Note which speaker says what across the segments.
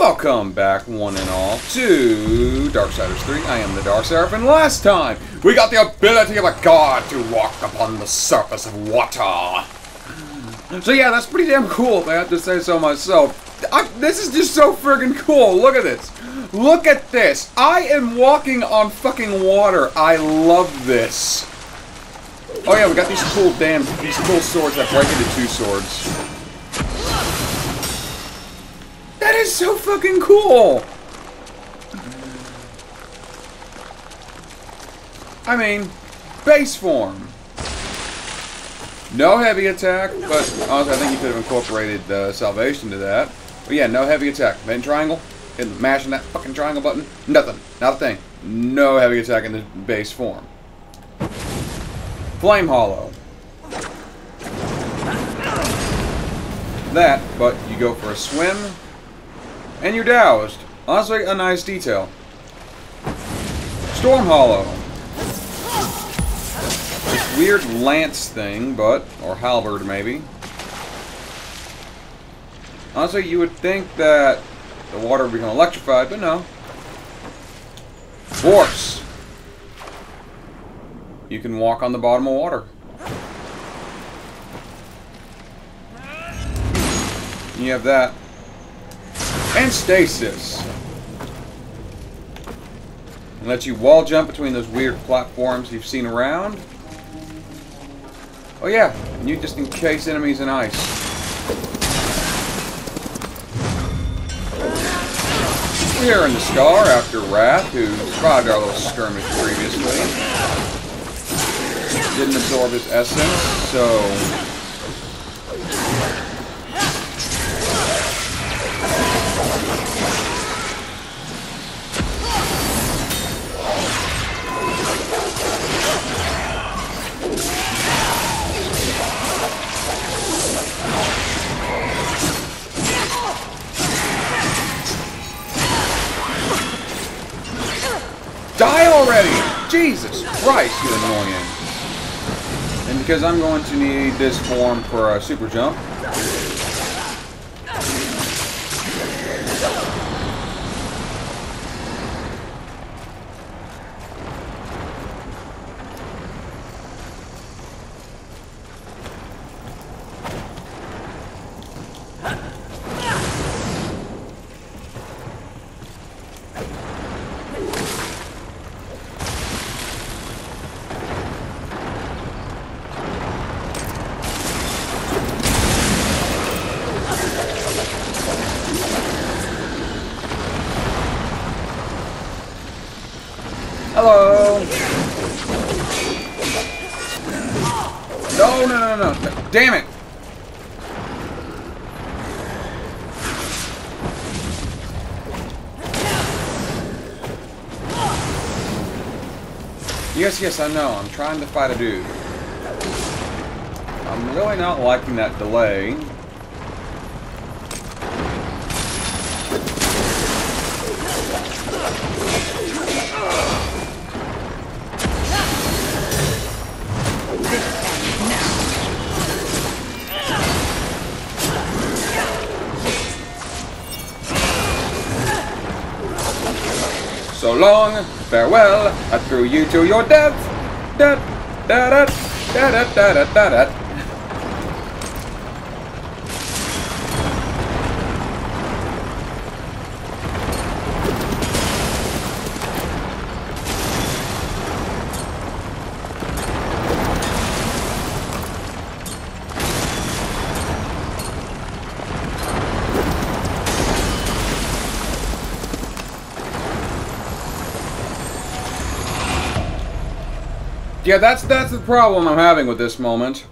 Speaker 1: Welcome back, one and all, to Darksiders 3. I am the Darksiders, and last time, we got the ability of a god to walk upon the surface of water. So yeah, that's pretty damn cool, if I have to say so myself. This is just so friggin' cool. Look at this. Look at this. I am walking on fucking water. I love this. Oh yeah, we got these cool swords that break into two swords. That is so fucking cool! I mean, base form. No heavy attack, but honestly I think you could have incorporated salvation to that. But yeah, no heavy attack. Then triangle, and mashing that fucking triangle button. Nothing. Not a thing. No heavy attack in the base form. Flame Hollow. That, but you go for a swim. And you're doused. Honestly, a nice detail. Storm Hollow. This weird lance thing, but... or halberd, maybe. Honestly, you would think that the water would become electrified, but no. Force. You can walk on the bottom of water. You have that. And Stasis. And lets you wall jump between those weird platforms you've seen around. Oh yeah, and you just encase enemies in ice. We're here in the Scar after Wrath, who survived our little skirmish previously. Didn't absorb his essence, so... Die already! Jesus Christ, you annoying. And because I'm going to need this form for a super jump. Hello! No. Damn it! Yes, I know. I'm trying to fight a dude. I'm really not liking that delay. So long, farewell, I threw you to your death. Da da da da da da da da. Yeah, that's the problem I'm having with this moment.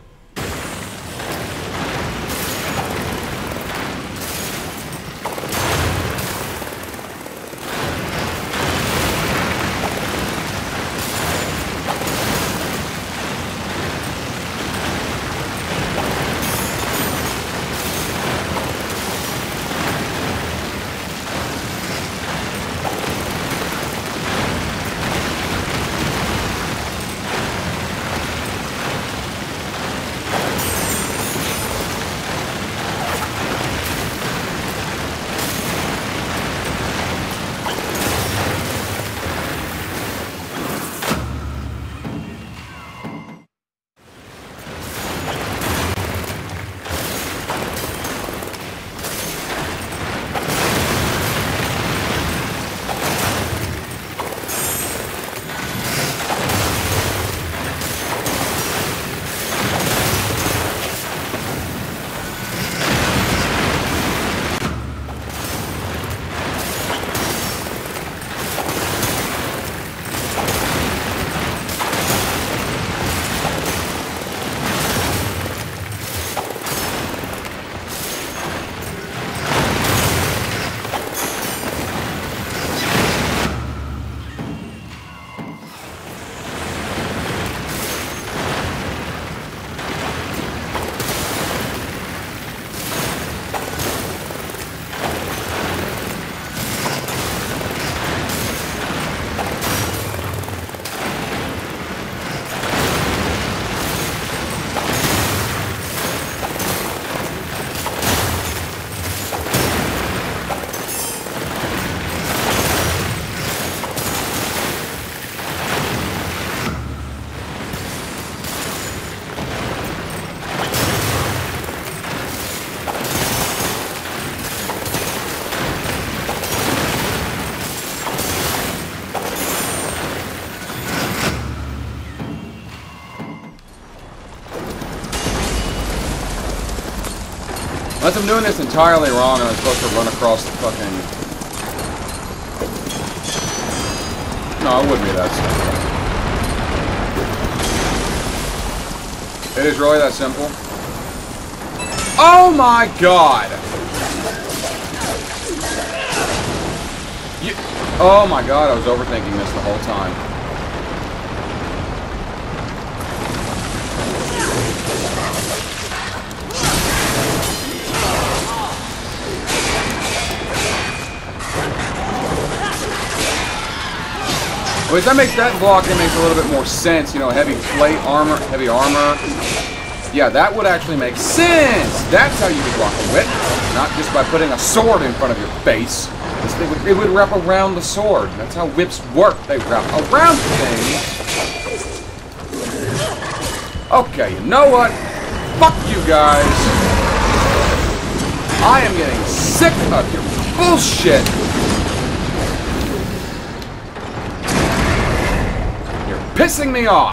Speaker 1: Unless I'm doing this entirely wrong and I'm supposed to run across the fucking... No, it wouldn't be that simple. It is really that simple? Oh my god! Oh my god, I was overthinking this the whole time. Well, that makes that blocking makes a little bit more sense, you know, heavy plate armor, heavy armor. Yeah, that would actually make sense. That's how you would block a whip, not just by putting a sword in front of your face. It would wrap around the sword. That's how whips work. They wrap around things. Okay, you know what? Fuck you guys. I am getting sick of your bullshit. Pissing me off.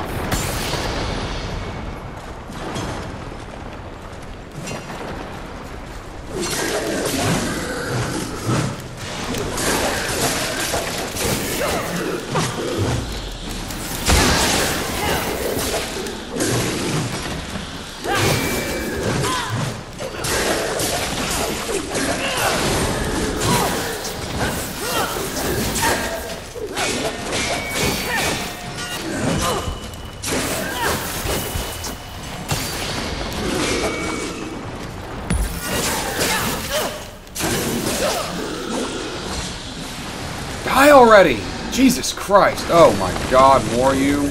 Speaker 1: Die already! Jesus Christ! Oh my god, more you.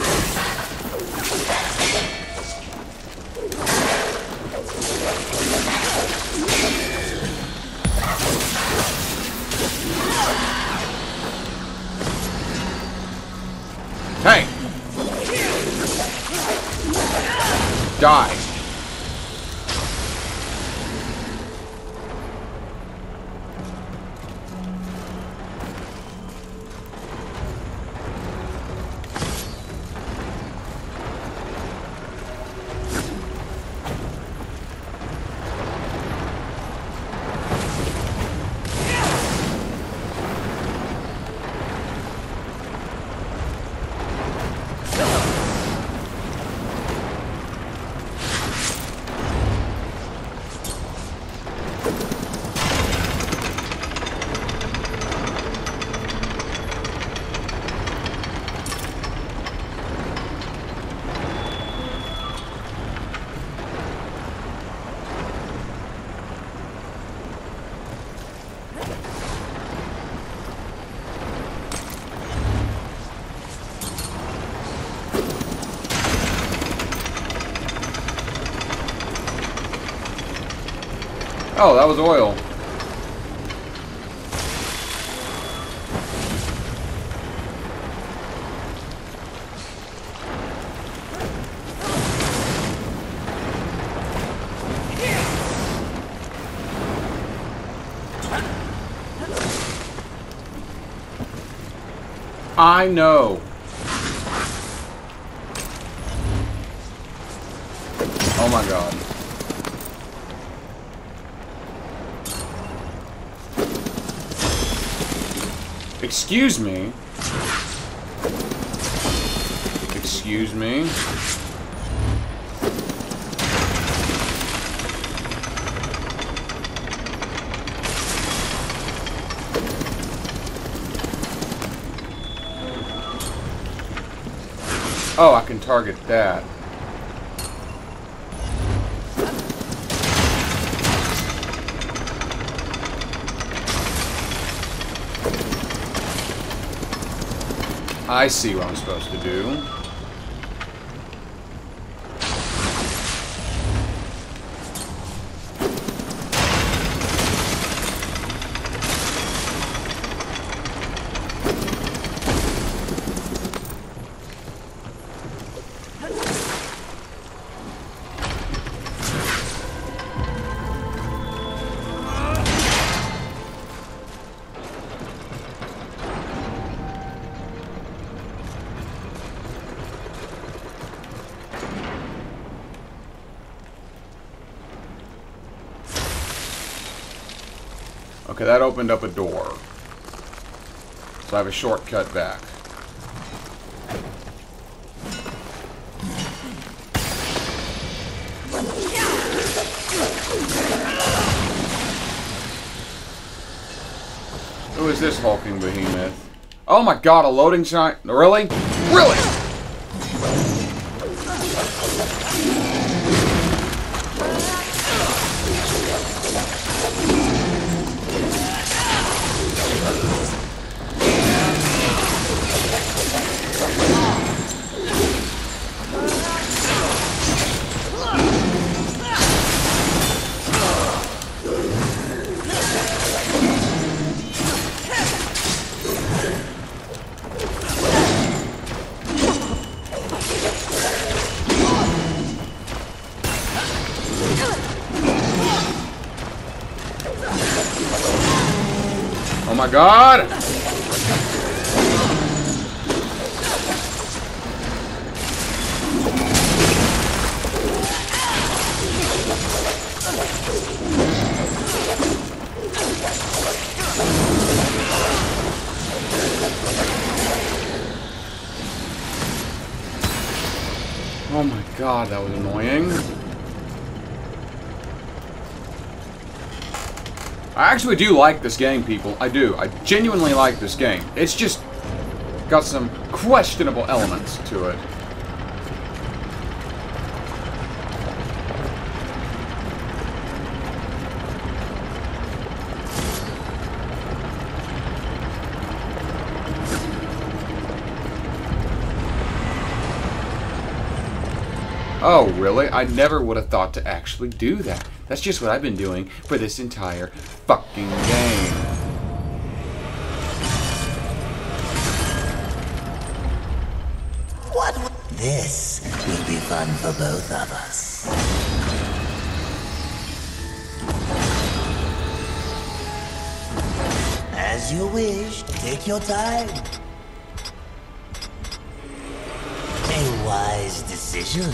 Speaker 1: Hey! Die! Oh, that was oil. I know. Oh my god. Excuse me. Excuse me. Oh, I can target that. I see what I'm supposed to do. Okay, that opened up a door. So I have a shortcut back. Who is this hulking behemoth? Oh my god, a loading sign. Really? Really? Oh my god! Oh my god, that was annoying. I actually do like this game, people. I do. I genuinely like this game. It's just got some questionable elements to it. Oh, really? I never would have thought to actually do that. That's just what I've been doing for this entire fucking game.
Speaker 2: What? This will be fun for both of us. As you wish, take your time. A wise decision.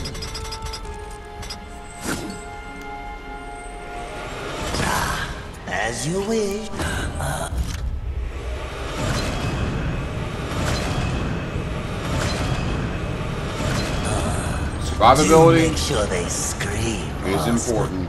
Speaker 2: As you wish.
Speaker 1: Survivability
Speaker 2: Make sure they scream
Speaker 1: is important.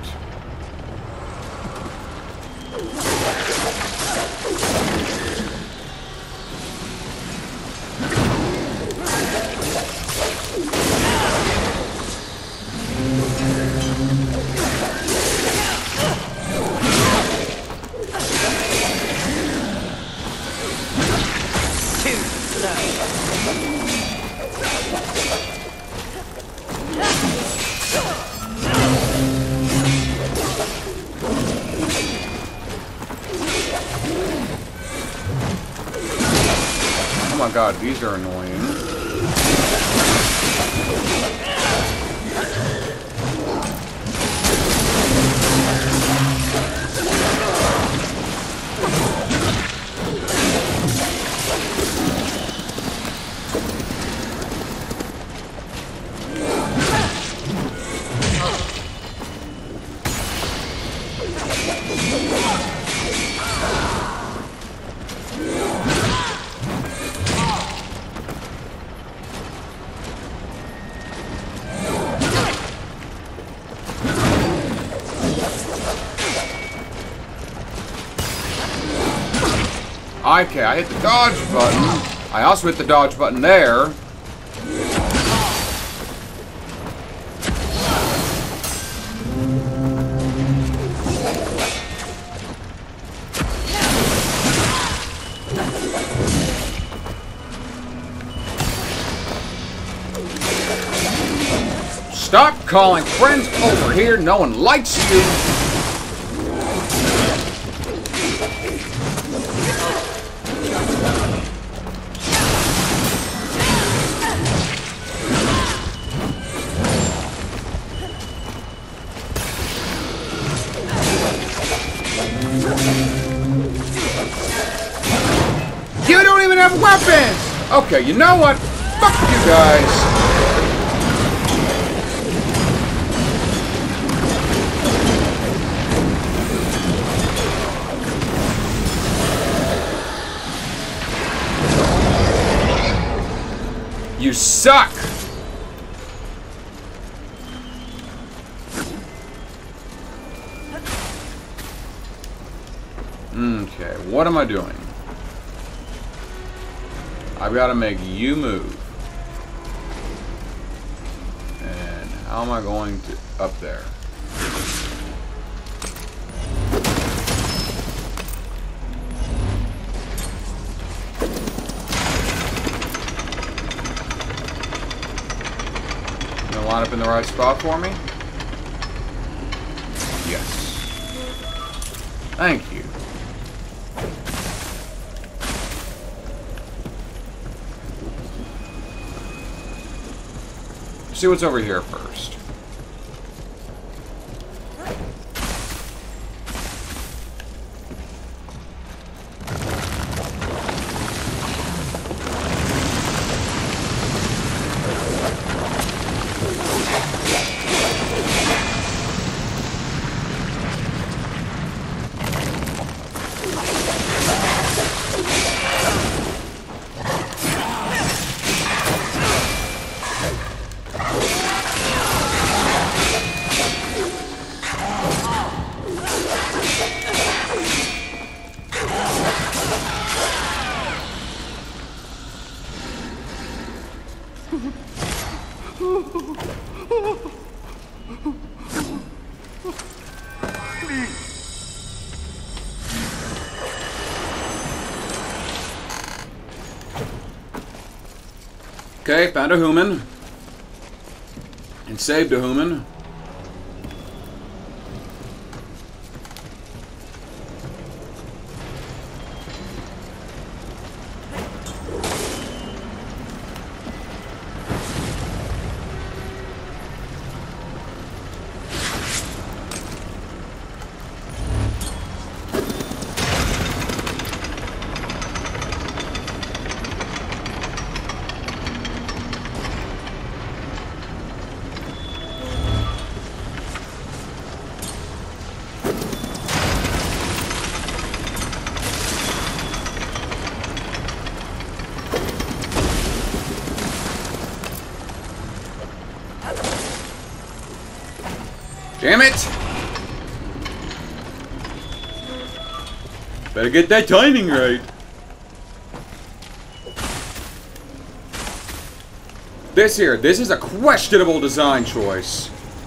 Speaker 1: Oh my god, these are annoying. Okay, I hit the dodge button. I also hit the dodge button there. Stop calling friends over here. No one likes you. You don't even have weapons! Okay, you know what? Fuck you guys. You suck! Okay, what am I doing? I've got to make you move. And how am I going to... up there? You gonna line up in the right spot for me? Yes. Thank you. See what's over here first. Okay, found a human. And saved a human. Damn it! Better get that timing right. This is a questionable design choice.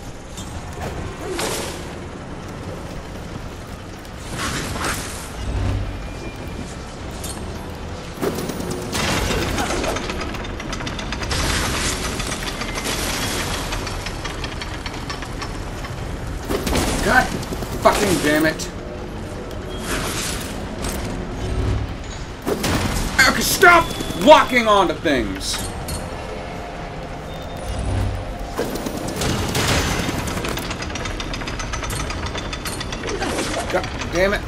Speaker 1: God fucking damn it. Okay, stop locking onto things. God damn it.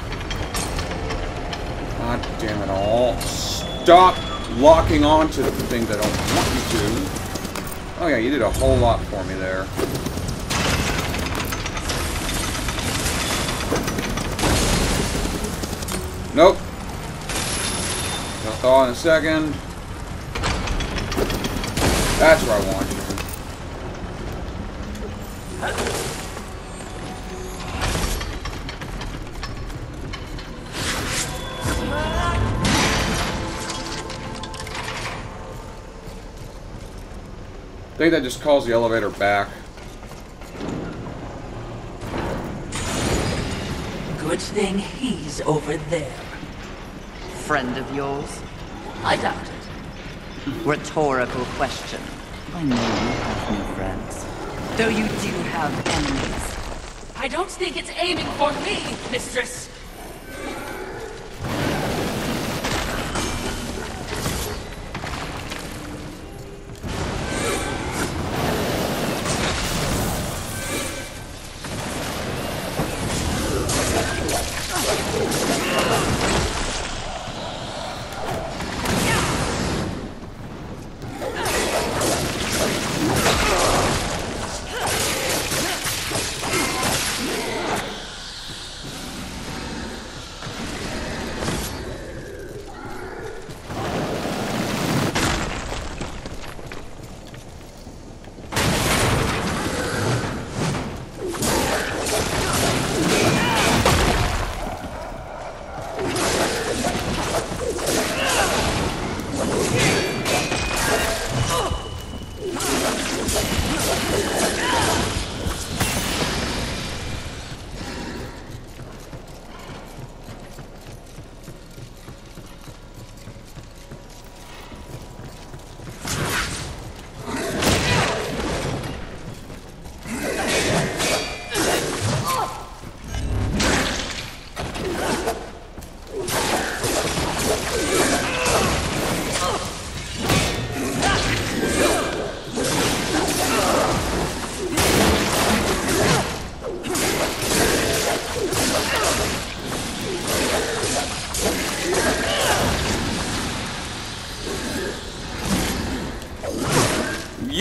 Speaker 1: God damn it all. Stop locking onto the things I don't want you to. Oh yeah, you did a whole lot for me there. Nope. I'll thaw in a second. That's where I want you. I think that just calls the elevator back.
Speaker 2: Good thing he's over there.
Speaker 3: Friend of yours?
Speaker 2: I doubt it.
Speaker 3: Rhetorical question. I know you have no friends. Though you do have enemies.
Speaker 2: I don't think it's aiming for me, mistress.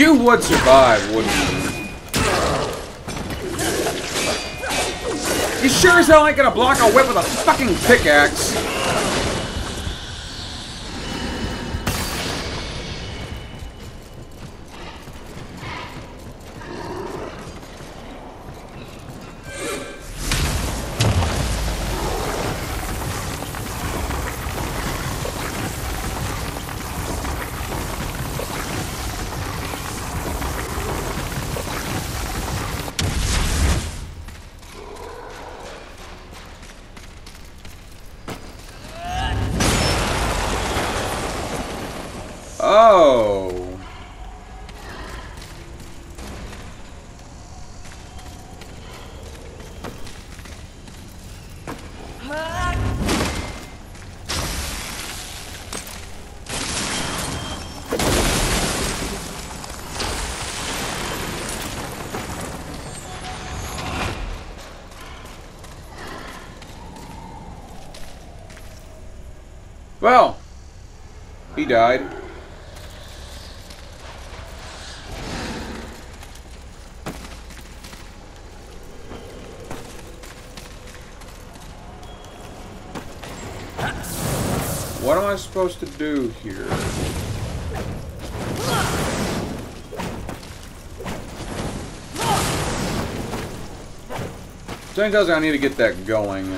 Speaker 1: You would survive, wouldn't you? You sure as hell ain't gonna block a whip with a fucking pickaxe. Oh. Well, he died. What am I supposed to do here? Something tells me I need to get that going.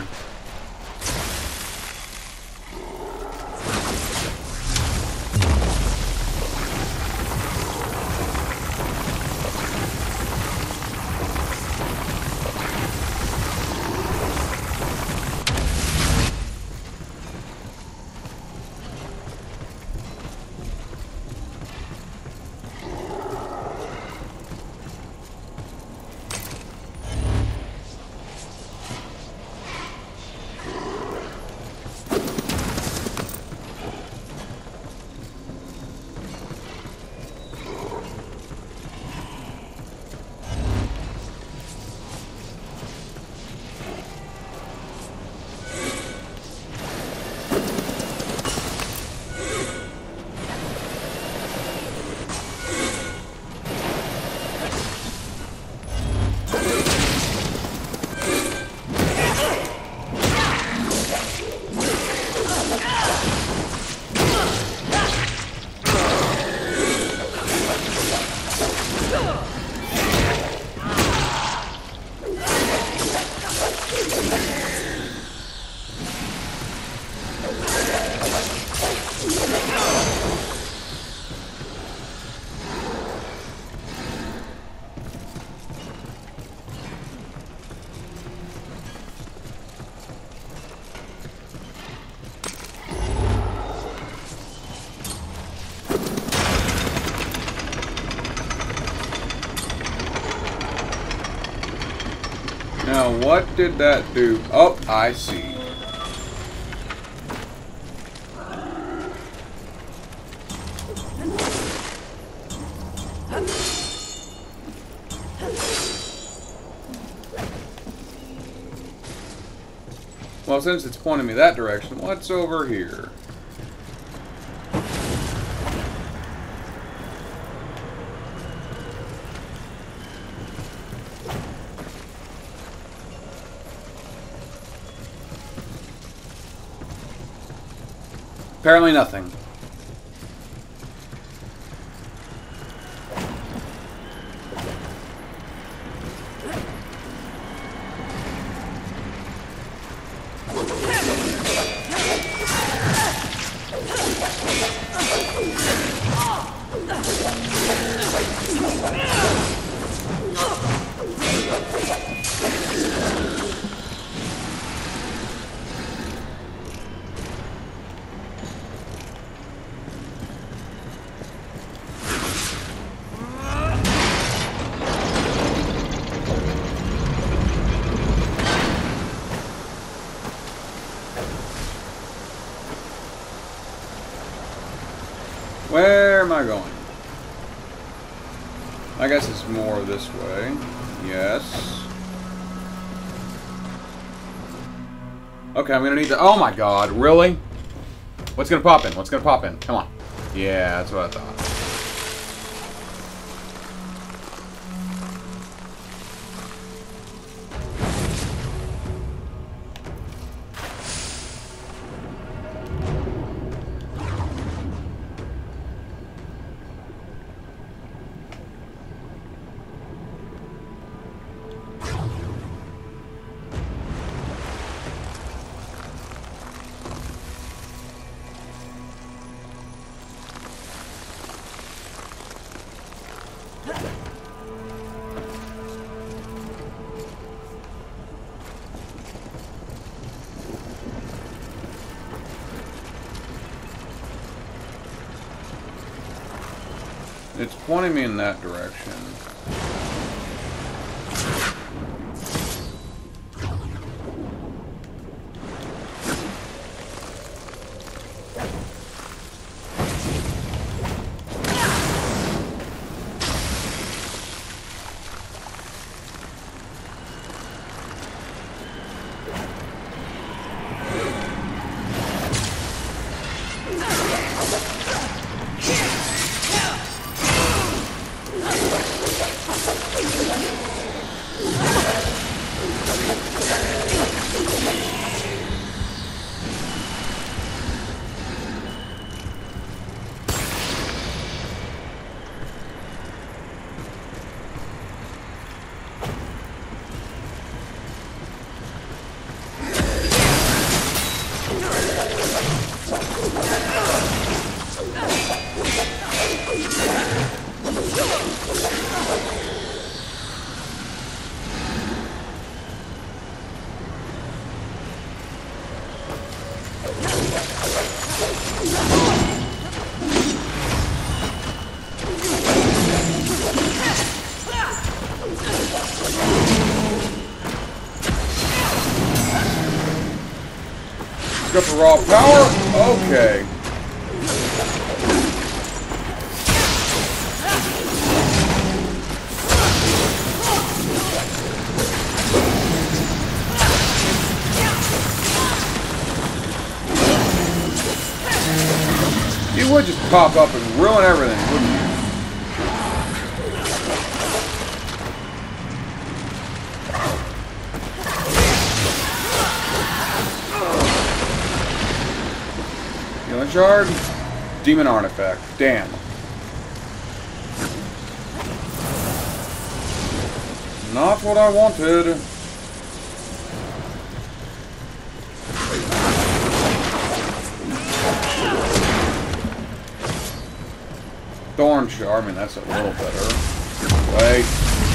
Speaker 1: Now, what did that do? Oh, I see. Well, since it's pointing me that direction, what's over here? Apparently nothing. Where am I going? I guess it's more this way. Yes. Okay, I'm gonna need to... Oh my god, really? What's gonna pop in? What's gonna pop in? Come on. Yeah, that's what I thought. It's pointing me in that direction. Go for raw power? Okay. You would just pop up and ruin everything, wouldn't you? Healing shard? Demon artifact. Damn. Not what I wanted. Thorn shard. I mean, that's a little better. Wait.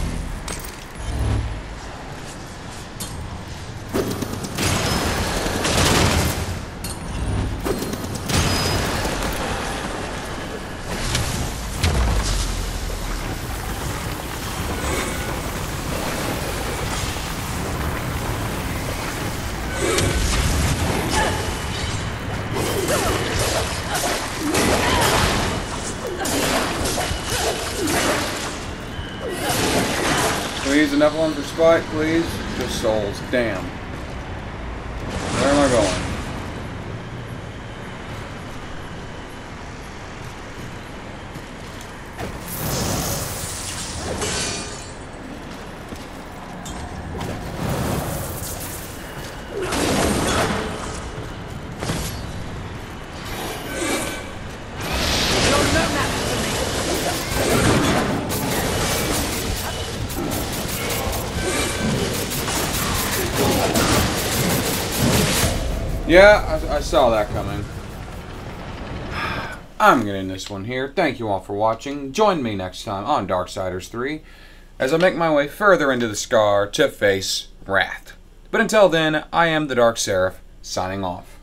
Speaker 1: Please, enough one for spike, please. Just souls. Damn. Where am I going? Yeah, I saw that coming. I'm gonna end this one here. Thank you all for watching. Join me next time on Darksiders 3 as I make my way further into the Scar to face Wrath. But until then, I am the Dark Seraph, signing off.